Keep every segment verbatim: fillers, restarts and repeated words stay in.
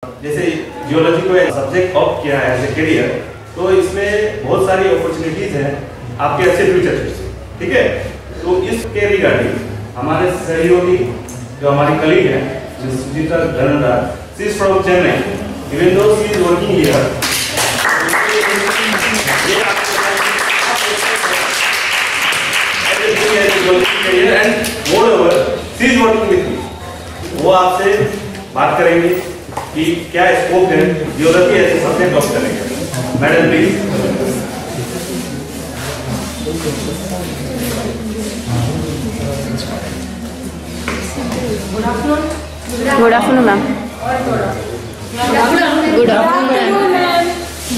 जैसे जियोलॉजी को subject of किया है एज ए करियर, तो इसमें बहुत सारी अपॉर्चुनिटीज हैं आपके अच्छे फ्यूचर के, ठीक है। तो इसके रिगार्डिंग हमारे सहयोगी जो हमारी कलीग है Sujita Dhanraj, she is from Chennai, even though she is working here, and more she is working with me. वो आपसे बात करेंगे कि क्या स्कोप है जियोलॉजी ऐसे सब्जेक्ट ऑफ करेंगे। Madam please. Good afternoon ma'am. Good afternoon ma'am.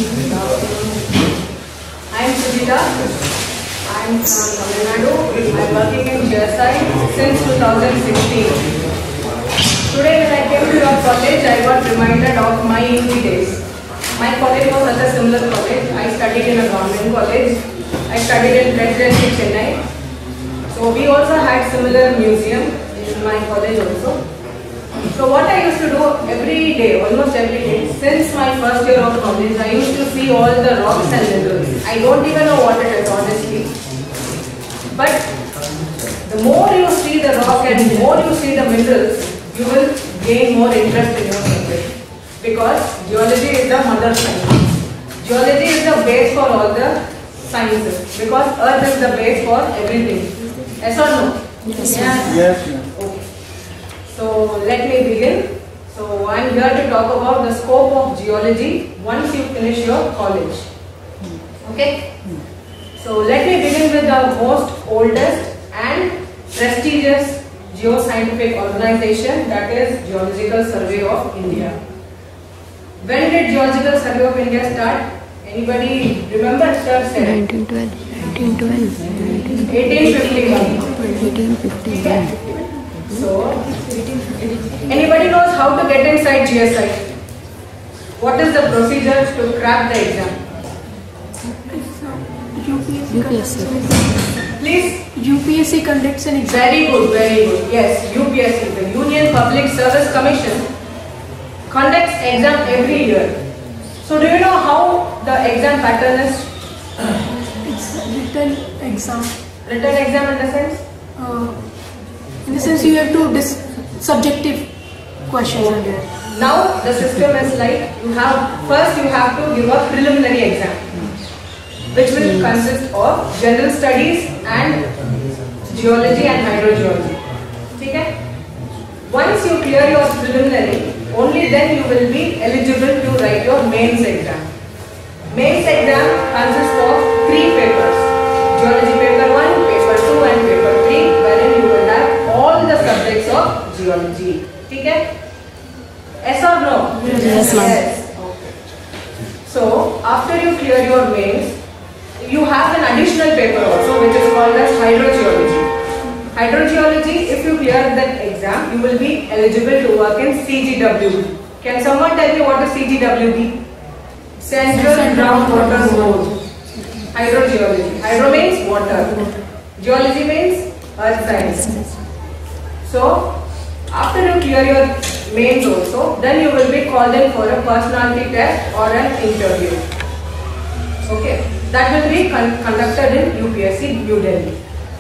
I am Sujita. I am from Tamil Nadu. I am working in G S I since two thousand sixteen. Today when I came to your college, I got reminded of my U P days. My college was such a similar college. I studied in a government college. I studied in Presidency Chennai. So we also had similar museum in my college also. So what I used to do every day, almost every day, since my first year of college, I used to see all the rocks and minerals. I don't even know what it is honestly. But the more you see the rock and the more you see the minerals, you will gain more interest in your subject, because geology is the mother science. Geology is the base for all the sciences, because earth is the base for everything. Yes or no? Yes. Yes. Yes. Okay. So let me begin. So I am here to talk about the scope of geology once you finish your college. Okay? So let me begin with the most oldest and prestigious geoscientific organization, that is Geological Survey of India. When did Geological Survey of India start? Anybody remember? Sir said nineteen twelve. nineteen twelve. eighteen fifty-one. eighteen fifty-one. So, anybody knows how to get inside G S I? What is the procedure to crack the exam? U P S C. Please. U P S C conducts an exam. Very good, very good. Yes, U P S C, the Union Public Service Commission, conducts exam every year. So, do you know how the exam pattern is? It's a written exam. Written exam in the sense? Uh, in the sense you have to dis subjective questions are there. Now the system is like, you have first you have to give a preliminary exam, which will consist of general studies and geology and hydrogeology. Okay? Once you clear your preliminary, only then you will be eligible to write your mains exam. Mains exam consists of three papers: geology paper one, paper two, and paper three, wherein you will have all the subjects of geology. Okay? Yes or no? Yes, ma'am. Yes. Okay. So after you clear your mains, you have an additional paper also, which is called as hydrogeology. Hydrogeology, if you clear that exam, you will be eligible to work in C G W B. Can someone tell me what is C G W B? Central Groundwater Board. Hydrogeology. Hydro means water. Geology means earth science. So, after you clear your mains also, then you will be called in for a personality test or an interview. Okay, that will be con conducted in U P S C New Delhi.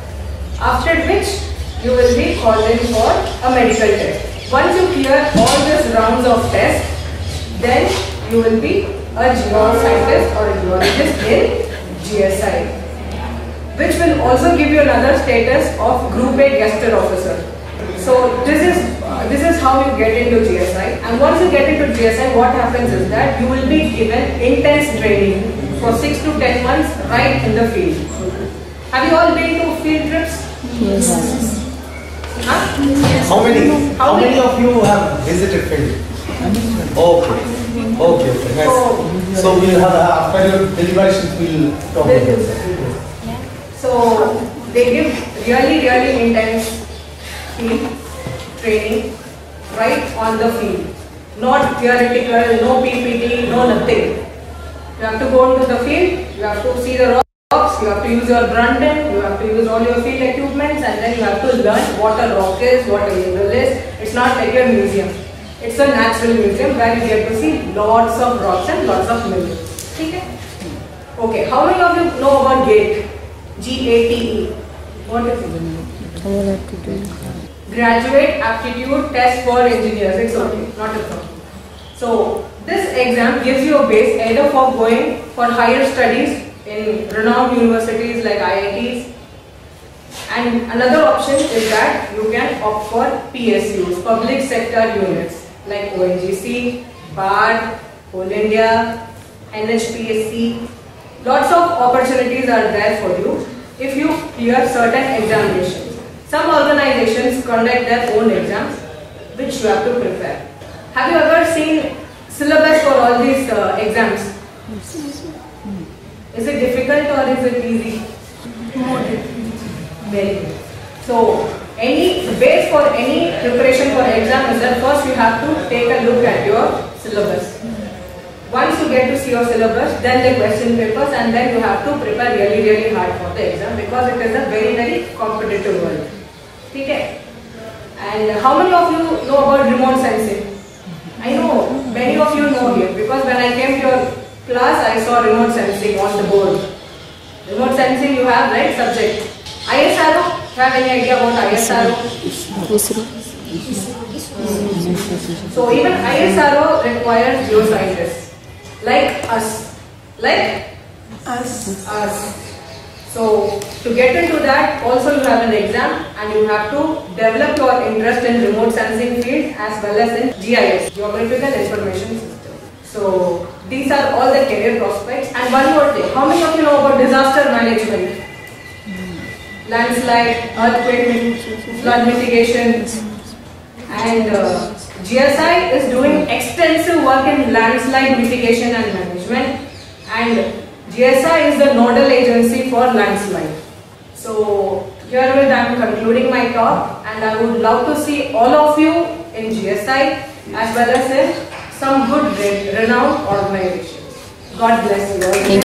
After which you will be called in for a medical test. Once you clear all these rounds of tests, then you will be a geoscientist or a geologist in G S I, which will also give you another status of Group A Gazetted Officer. So this is uh, this is how you get into G S I. And once you get into G S I, what happens is that you will be given intense training for six to ten months right in the field. Have you all been to field trips? Yes. Huh? How many? How How many? many of you have visited field? Okay. Okay. Okay. Nice. So- So we'll have after your deliberations we'll talk about This that. is- So they give really really intense field training right on the field. Not theoretical, no P P T, no nothing. You have to go into the field, you have to see the rocks, you have to use your Brunton, you have to use all your field equipments, and then you have to learn what a rock is, what a mineral is. It's not like your museum. It's a natural museum where you get to see lots of rocks and lots of minerals. Okay? Okay, how many of you know about GATE? G A T E. What is it? Graduate Aptitude Test for Engineers. It's okay, not a problem. So, this exam gives you a base either for going for higher studies in renowned universities like I I Ts, and another option is that you can opt for P S Us, public sector units like O N G C, B A R D, Coal India, N H P S C. Lots of opportunities are there for you if you clear certain examinations. Some organizations conduct their own exams which you have to prepare. Have you ever seen syllabus for all these uh, exams? Is it difficult or is it easy? Very good. So, any base for any preparation for exam is that first you have to take a look at your syllabus. Once you get to see your syllabus, then the question papers, and then you have to prepare really really hard for the exam because it is a very very competitive world. Okay? And how many of you know about remote sensing? I know many of you know here because when I came to your class I saw remote sensing on the board. Remote sensing you have, right, subject. I S R O, have any idea about I S R O? So even I S R O requires geoscientists like us, like Us. us. So to get into that also you have an exam and you have to develop your interest in remote sensing field as well as in G I S, Geographical Information System. So these are all the career prospects. And one more thing, how many of you know about disaster management? Landslide, earthquake, flood mitigation, and uh, G S I is doing extensive work in landslide mitigation and management, and G S I is the nodal agency for landslide. So herewith I am concluding my talk, and I would love to see all of you in G S I as well as in some good renowned organizations. God bless you all.